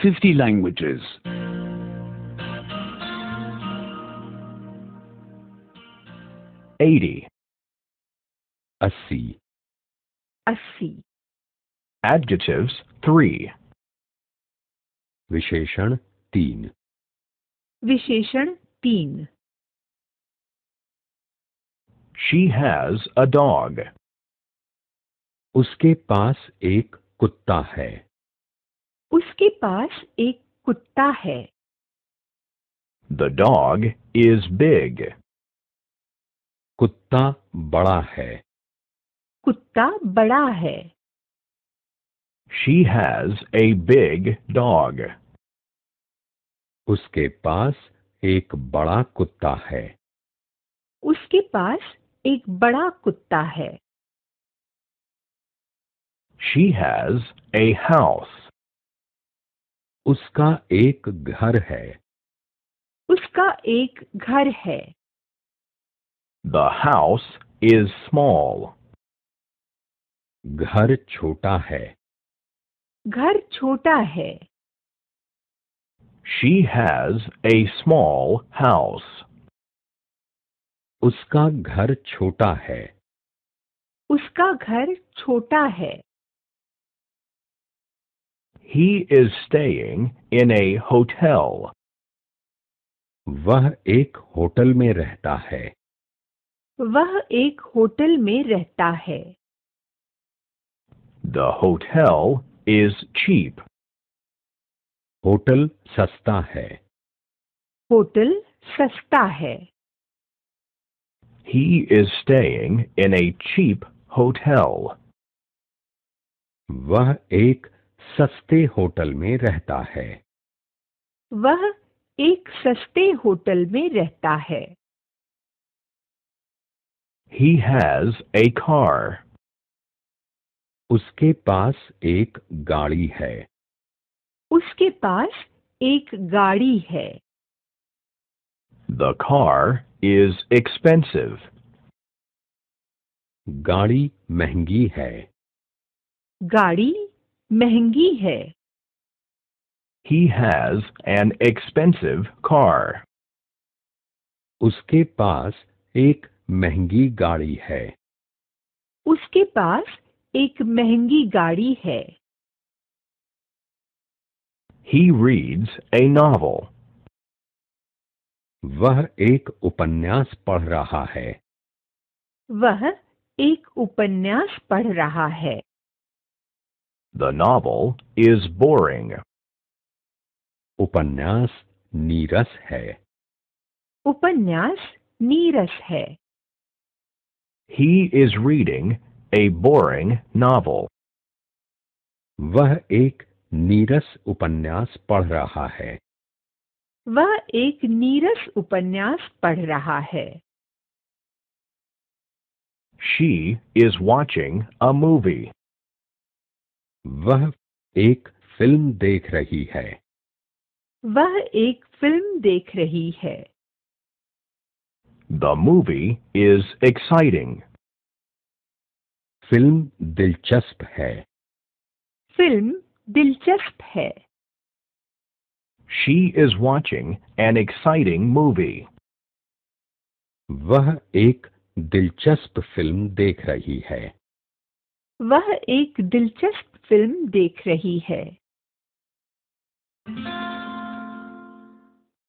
50 languages. 80. 80. 80. Adjectives 3. विशेषण 3. विशेषण 3. She has a dog. उसके पास एक कुत्ता है. उसके पास एक कुत्ता है. The dog is big. कुत्ता बड़ा है. कुत्ता बड़ा है. She has a big dog. उसके पास एक बड़ा कुत्ता है. उसके पास एक बड़ा कुत्ता है. She has a house. उसका एक घर है. उसका एक घर है. The house is small. घर छोटा है. घर छोटा है. She has a small house. उसका घर छोटा है. उसका घर छोटा है. He is staying in a hotel. वह एक होटल में रहता है. वह एक होटल में रहता है. The hotel is cheap. Hotel सस्ता है. होटल सस्ता है. He is staying in a cheap hotel. वह एक सस्ते होटल में रहता है. वह एक सस्ते होटल में रहता है. He has a car. उसके पास एक गाड़ी है. उसके पास एक गाड़ी है. The car is expensive. गाड़ी महंगी है. गाड़ी महंगी है. He has an expensive car. उसके पास एक महंगी गाड़ी है. उसके पास एक महंगी गाड़ी है. He reads a novel. वह एक उपन्यास पढ़ रहा है. वह एक उपन्यास पढ़ रहा है. The novel is boring. उपन्यास नीरस है. उपन्यास नीरस है. He is reading a boring novel. वह एक नीरस उपन्यास पढ़ रहा है. वह एक नीरस उपन्यास पढ़ रहा है. She is watching a movie. वह एक फिल्म देख रही है. वह एक फिल्म देख रही है. The movie is exciting. Film दिलचस्प है. फिल्म दिलचस्प है. She is watching an exciting movie. वह एक दिलचस्प फिल्म देख रही है. वह एक दिलचस्प फिल्म देख रही है.